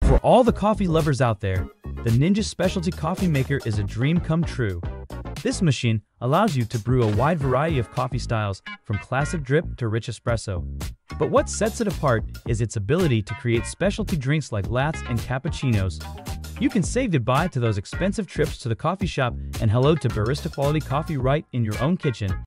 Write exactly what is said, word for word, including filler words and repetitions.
For all the coffee lovers out there, the Ninja Specialty Coffee Maker is a dream come true. This machine allows you to brew a wide variety of coffee styles, from classic drip to rich espresso. But what sets it apart is its ability to create specialty drinks like lattes and cappuccinos. You can say goodbye to those expensive trips to the coffee shop and hello to barista quality coffee right in your own kitchen.